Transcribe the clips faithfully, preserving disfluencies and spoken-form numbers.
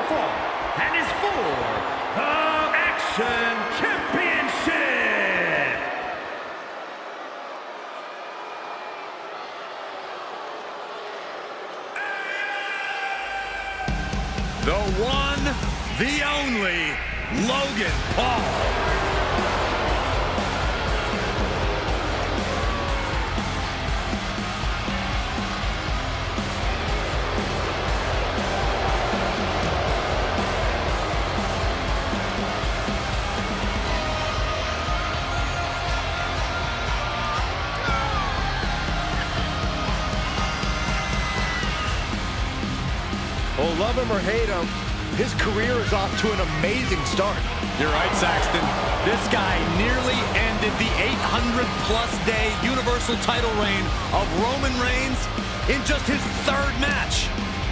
fall and is for the Action Championship. The one, the only, Logan Paul. Well, love him or hate him, his career is off to an amazing start. You're right, Saxton. This guy nearly ended the eight hundred plus day Universal title reign of Roman Reigns in just his third match.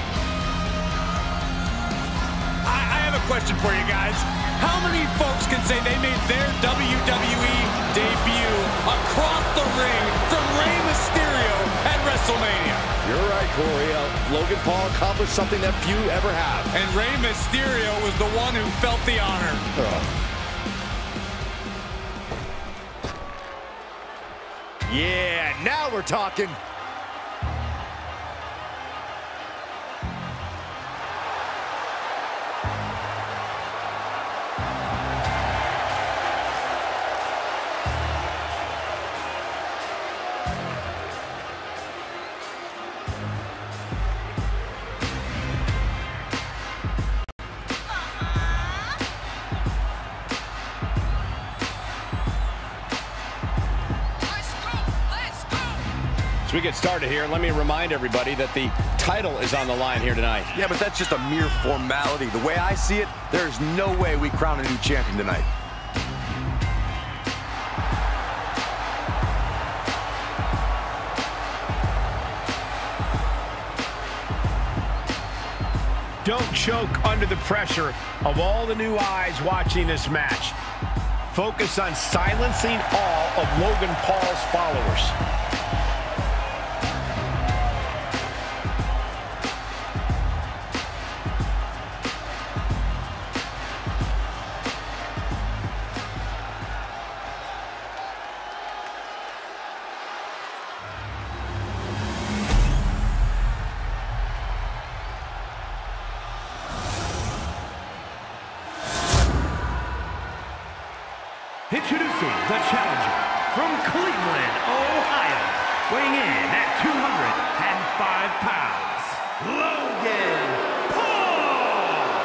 I, I have a question for you guys. How many folks can say they made their W W E debut across the ring from Rey Mysterio at WrestleMania? You're right, Corey. Uh, Logan Paul accomplished something that few ever have. And Rey Mysterio was the one who felt the honor. Oh. Yeah, now we're talking. As we get started here, let me remind everybody that the title is on the line here tonight. Yeah, but that's just a mere formality. The way I see it, there's no way we crown a new champion tonight. Don't choke under the pressure of all the new eyes watching this match. Focus on silencing all of Logan Paul's followers. Introducing the challenger from Cleveland, Ohio, weighing in at two hundred five pounds, Logan Paul.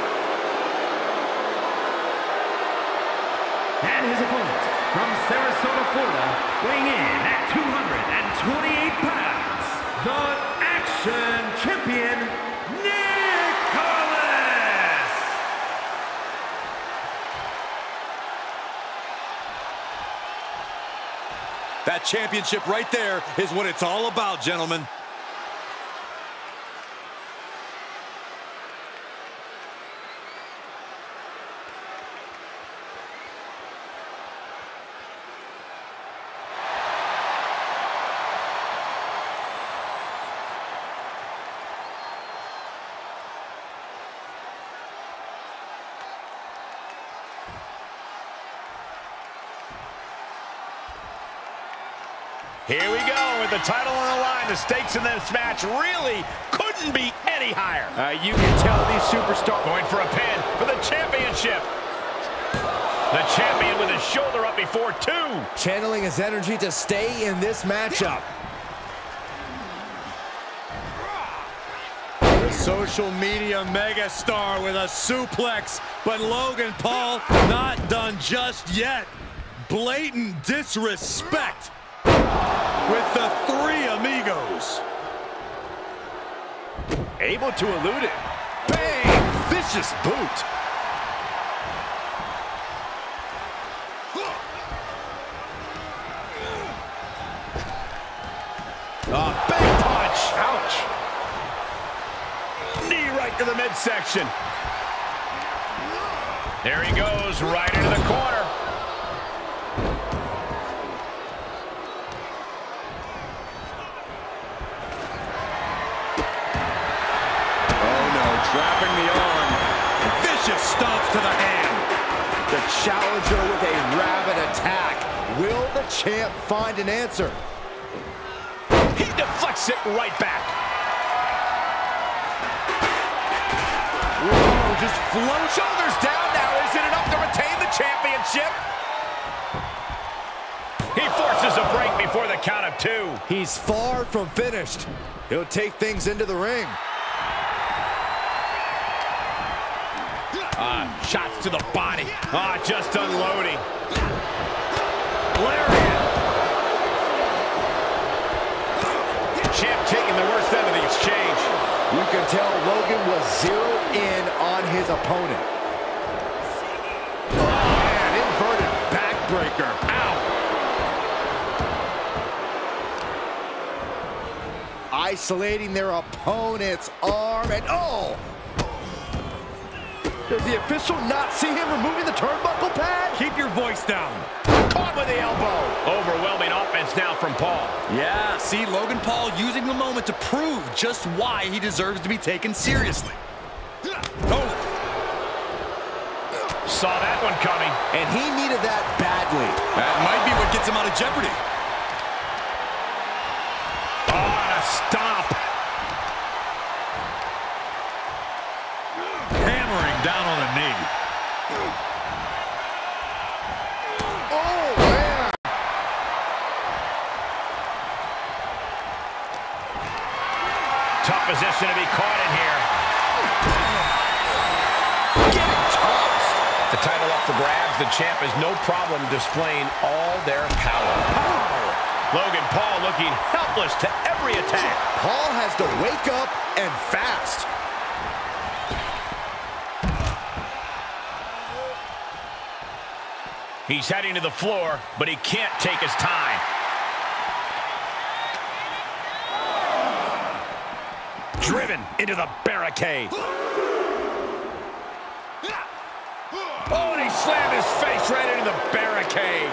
And his opponent from Sarasota, Florida, weighing in at two hundred twenty-eight pounds, the Action Champion, Nicholas. That championship right there is what it's all about, gentlemen. Here we go with the title on the line. The stakes in this match really couldn't be any higher. Uh, you can tell these superstars Going for a pin for the championship. The champion with his shoulder up before two. Channeling his energy to stay in this matchup. The social media megastar with a suplex, but Logan Paul not done just yet. Blatant disrespect with the three amigos. Able to elude it. Bang! Vicious boot. A big punch. Ouch. Knee right to the midsection. There he goes, right into the corner. Oh no, trapping the arm. challenger with a rabid attack. Will the champ find an answer? He deflects it right back. Whoa, just float. Shoulders down now. Is it enough to retain the championship? He forces a break before the count of two. He's far from finished. He'll take things into the ring. Ah, shots to the body. Ah, just unloading. Lariat. Champ taking the worst end of the exchange. You can tell Logan was zeroed in on his opponent. Oh, man, inverted backbreaker. Ow. Isolating their opponent's arm, and oh! Does the official not see him removing the turnbuckle pad? Keep your voice down. Caught with the elbow. Overwhelming offense now from Paul. Yeah, see, Logan Paul using the moment to prove just why he deserves to be taken seriously. Oh. Saw that one coming. And he needed that badly. That might be what gets him out of jeopardy. Oh, and a stomp. Hammering down on the knee. Oh, man. Tough position to be caught in here. Getting tossed. The title up for grabs. The champ has no problem displaying all their power. Logan Paul looking helpless to every attack. Paul has to wake up and fast. He's heading to the floor, but he can't take his time. Driven into the barricade. Oh, and he slammed his face right into the barricade.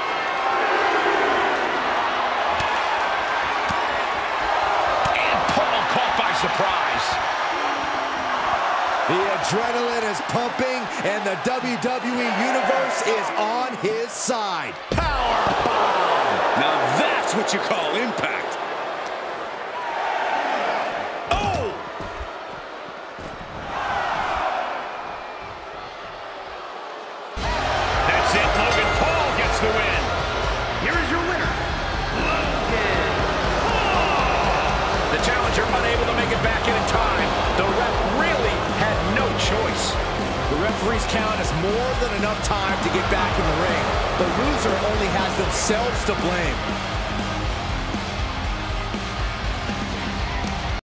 And Paul caught by surprise. The adrenaline is pumping, and the W W E Universe is on his side. Power bomb. Now that's what you call impact. Oh! That's it. Logan Paul gets the win. Here is your winner, Logan Paul. The challenger unable to make it back in time. The ref really had no choice. The referee's count is more than enough time to get back in the ring. The loser only has themselves to blame.